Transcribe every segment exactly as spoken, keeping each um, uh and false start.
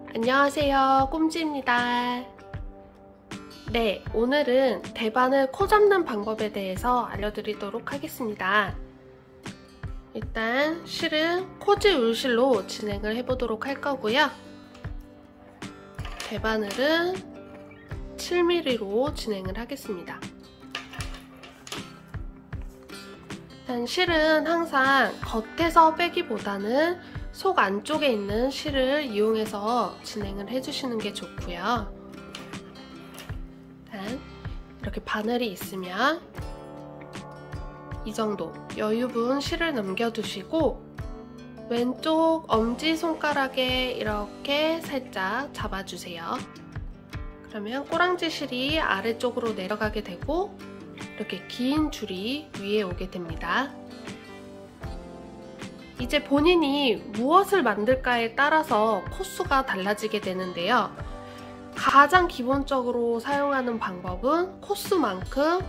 안녕하세요, 꼼지입니다. 네, 오늘은 대바늘 코 잡는 방법에 대해서 알려드리도록 하겠습니다. 일단 실은 코지 울실로 진행을 해보도록 할 거고요. 대바늘은 칠 밀리미터로 진행을 하겠습니다. 일단 실은 항상 겉에서 빼기보다는 속 안쪽에 있는 실을 이용해서 진행을 해주시는 게 좋고요. 일단 이렇게 바늘이 있으면 이 정도 여유분 실을 넘겨두시고 왼쪽 엄지손가락에 이렇게 살짝 잡아주세요. 그러면 꼬랑지 실이 아래쪽으로 내려가게 되고 이렇게 긴 줄이 위에 오게 됩니다. 이제 본인이 무엇을 만들까에 따라서 코수가 달라지게 되는데요. 가장 기본적으로 사용하는 방법은 코수만큼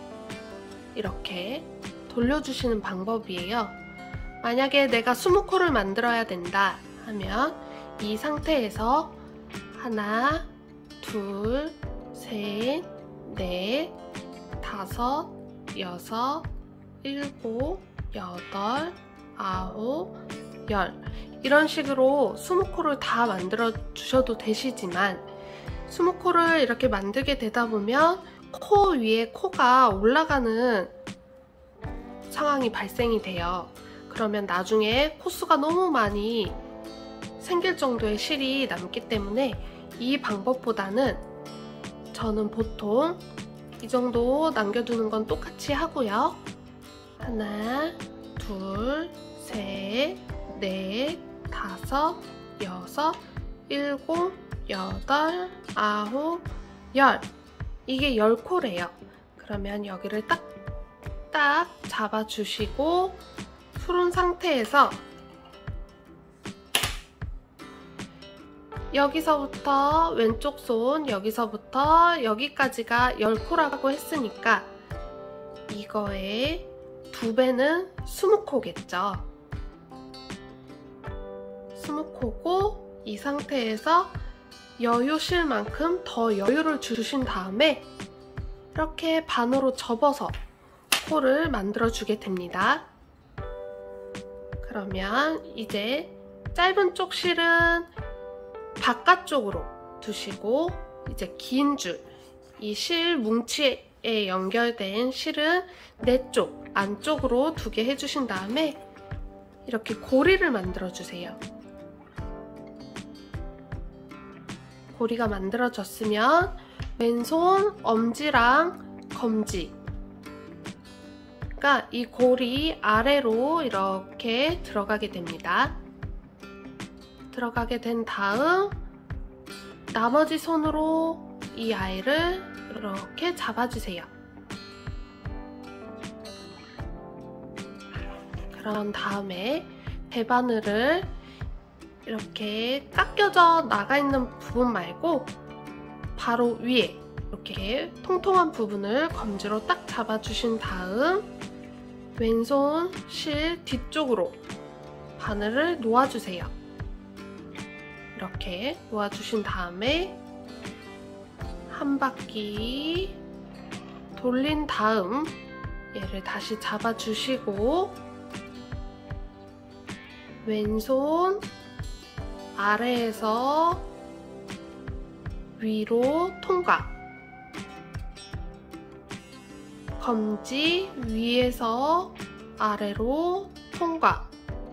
이렇게 돌려주시는 방법이에요. 만약에 내가 이십 코를 만들어야 된다 하면 이 상태에서 하나, 둘, 셋, 넷, 다섯, 여섯, 일곱, 여덟, 아홉, 열 이런 식으로 이십 코를 다 만들어 주셔도 되시지만 이십 코를 이렇게 만들게 되다 보면 코 위에 코가 올라가는 상황이 발생이 돼요. 그러면 나중에 코수가 너무 많이 생길 정도의 실이 남기 때문에 이 방법보다는 저는 보통 이 정도 남겨두는 건 똑같이 하고요. 하나, 둘, 셋, 넷, 다섯, 여섯, 일곱, 여덟, 아홉, 열 이게 열 코래요. 그러면 여기를 딱, 딱 잡아주시고 풀은 상태에서 여기서부터 왼쪽 손 여기서부터 여기까지가 열 코라고 했으니까 이거의 두 배는 이십 코겠죠. 이십 코고 이 상태에서 여유실만큼 더 여유를 주신 다음에 이렇게 반으로 접어서 코를 만들어 주게 됩니다. 그러면 이제 짧은 쪽 실은 바깥쪽으로 두시고 이제 긴 줄, 이 실 뭉치에 연결된 실은 내 쪽, 안쪽으로 두게 해주신 다음에 이렇게 고리를 만들어 주세요. 고리가 만들어졌으면 왼손 엄지랑 검지 그러니까 이 고리 아래로 이렇게 들어가게 됩니다. 들어가게 된 다음 나머지 손으로 이 아이를 이렇게 잡아주세요. 그런 다음에 대바늘을 이렇게 깎여져 나가 있는 부분 말고 바로 위에 이렇게 통통한 부분을 검지로 딱 잡아주신 다음 왼손 실 뒤쪽으로 바늘을 놓아주세요. 이렇게 놓아주신 다음에 한 바퀴 돌린 다음 얘를 다시 잡아주시고 왼손 아래에서 위로 통과 검지 위에서 아래로 통과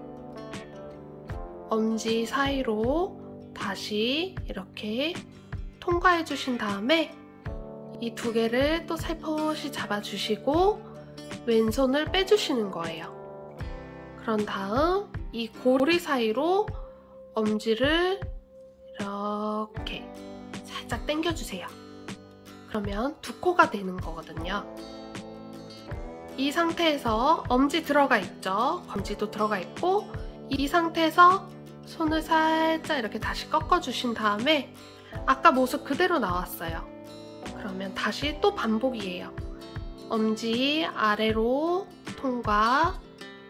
엄지 사이로 다시 이렇게 통과해 주신 다음에 이 두 개를 또 살포시 잡아주시고 왼손을 빼주시는 거예요. 그런 다음 이 고리 사이로 엄지를 이렇게 살짝 당겨주세요. 그러면 두 코가 되는 거거든요. 이 상태에서 엄지 들어가 있죠? 검지도 들어가 있고 이 상태에서 손을 살짝 이렇게 다시 꺾어주신 다음에 아까 모습 그대로 나왔어요. 그러면 다시 또 반복이에요. 엄지 아래로 통과,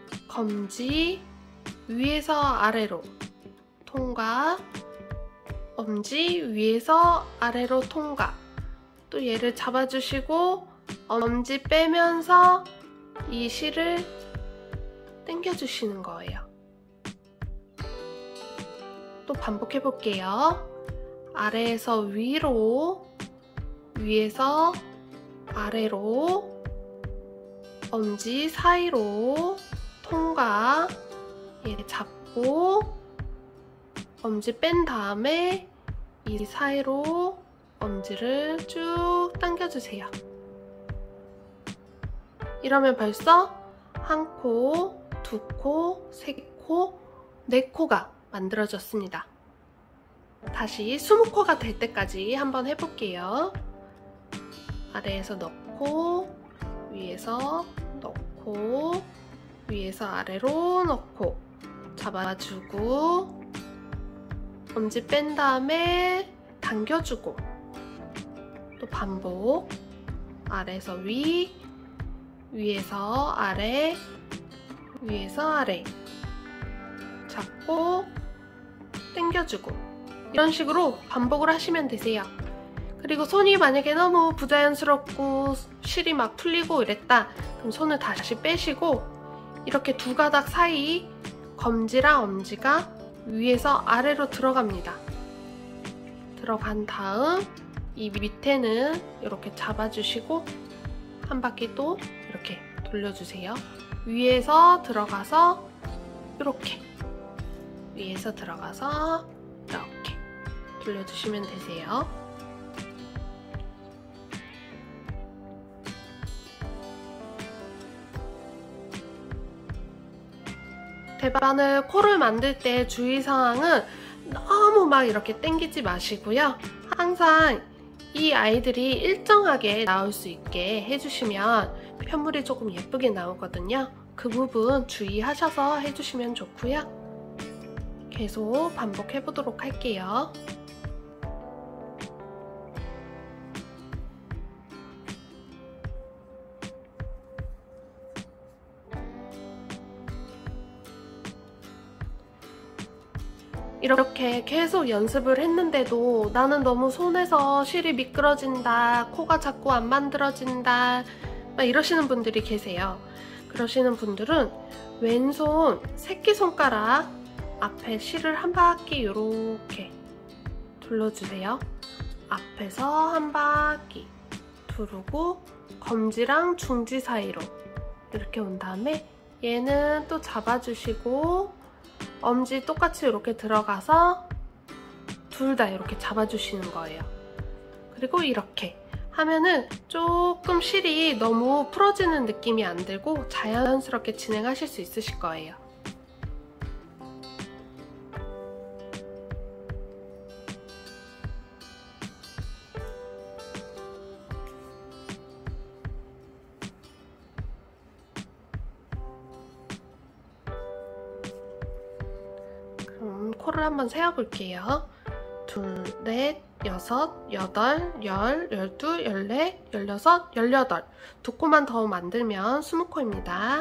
검지 위에서 아래로 통과, 엄지 위에서 아래로 통과. 또 얘를 잡아주시고 엄지 빼면서 이 실을 당겨주시는 거예요. 또 반복해 볼게요. 아래에서 위로, 위에서 아래로, 엄지 사이로 통과. 얘 잡고 엄지 뺀 다음에 이 사이로 엄지를 쭉 당겨주세요. 이러면 벌써 한 코, 두 코, 세 코, 네 코가 만들어졌습니다. 다시 이십 코가 될 때까지 한번 해볼게요. 아래에서 넣고, 위에서 넣고, 위에서 아래로 넣고, 잡아주고, 엄지 뺀 다음에 당겨주고, 또 반복. 아래에서 위, 위에서 아래, 위에서 아래 잡고 당겨주고, 이런 식으로 반복을 하시면 되세요. 그리고 손이 만약에 너무 부자연스럽고 실이 막 풀리고 이랬다, 그럼 손을 다시 빼시고 이렇게 두 가닥 사이 검지랑 엄지가 위에서 아래로 들어갑니다. 들어간 다음 이 밑에는 이렇게 잡아주시고 한 바퀴 또 이렇게 돌려주세요. 위에서 들어가서 이렇게, 위에서 들어가서 이렇게 돌려주시면 되세요. 대바늘 코를 만들 때 주의사항은 너무 막 이렇게 당기지 마시고요. 항상 이 아이들이 일정하게 나올 수 있게 해주시면 편물이 조금 예쁘게 나오거든요. 그 부분 주의하셔서 해주시면 좋고요. 계속 반복해 보도록 할게요. 이렇게 계속 연습을 했는데도 나는 너무 손에서 실이 미끄러진다, 코가 자꾸 안 만들어진다, 막 이러시는 분들이 계세요. 그러시는 분들은 왼손 새끼손가락 앞에 실을 한 바퀴 이렇게 둘러주세요. 앞에서 한 바퀴 두르고 검지랑 중지 사이로 이렇게 온 다음에 얘는 또 잡아주시고 엄지 똑같이 이렇게 들어가서 둘 다 이렇게 잡아주시는 거예요. 그리고 이렇게 하면은 조금 실이 너무 풀어지는 느낌이 안 들고 자연스럽게 진행하실 수 있으실 거예요. 그럼 코를 한번 세어볼게요. 둘, 넷, 여섯, 여덟, 열, 열두, 열네, 열여섯, 열여덟. 두 코만 더 만들면 스무 코입니다.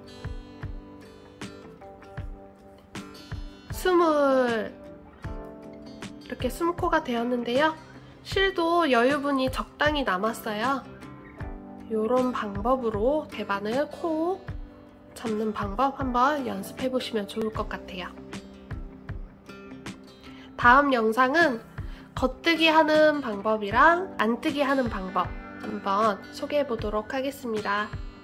스물. 이렇게 스무 코가 되었는데요. 실도 여유분이 적당히 남았어요. 이런 방법으로 대바늘 코 잡는 방법 한번 연습해 보시면 좋을 것 같아요. 다음 영상은 겉뜨기 하는 방법이랑 안뜨기 하는 방법 한번 소개해 보도록 하겠습니다.